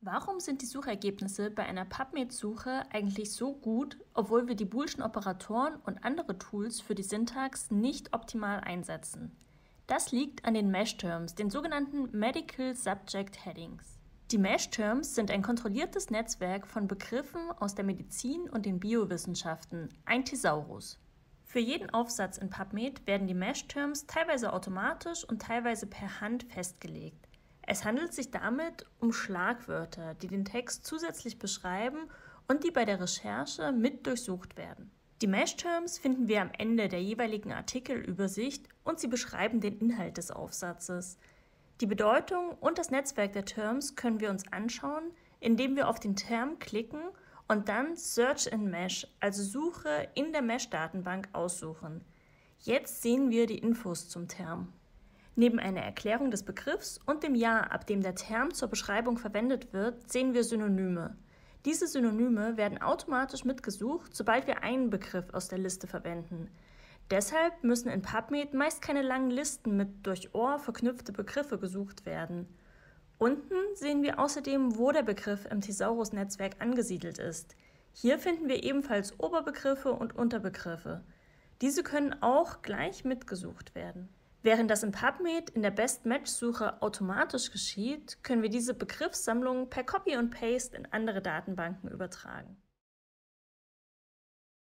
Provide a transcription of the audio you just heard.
Warum sind die Suchergebnisse bei einer PubMed-Suche eigentlich so gut, obwohl wir die Boolschen Operatoren und andere Tools für die Syntax nicht optimal einsetzen? Das liegt an den Mesh-Terms, den sogenannten Medical Subject Headings. Die Mesh-Terms sind ein kontrolliertes Netzwerk von Begriffen aus der Medizin und den Biowissenschaften, ein Thesaurus. Für jeden Aufsatz in PubMed werden die Mesh-Terms teilweise automatisch und teilweise per Hand festgelegt. Es handelt sich damit um Schlagwörter, die den Text zusätzlich beschreiben und die bei der Recherche mit durchsucht werden. Die Mesh-Terms finden wir am Ende der jeweiligen Artikelübersicht und sie beschreiben den Inhalt des Aufsatzes. Die Bedeutung und das Netzwerk der Terms können wir uns anschauen, indem wir auf den Term klicken und dann Search in Mesh, also Suche in der Mesh-Datenbank, aussuchen. Jetzt sehen wir die Infos zum Term. Neben einer Erklärung des Begriffs und dem Jahr, ab dem der Term zur Beschreibung verwendet wird, sehen wir Synonyme. Diese Synonyme werden automatisch mitgesucht, sobald wir einen Begriff aus der Liste verwenden. Deshalb müssen in PubMed meist keine langen Listen mit durch Ohr verknüpfte Begriffe gesucht werden. Unten sehen wir außerdem, wo der Begriff im Thesaurus-Netzwerk angesiedelt ist. Hier finden wir ebenfalls Oberbegriffe und Unterbegriffe. Diese können auch gleich mitgesucht werden. Während das in PubMed in der Best-Match-Suche automatisch geschieht, können wir diese Begriffssammlung per Copy und Paste in andere Datenbanken übertragen.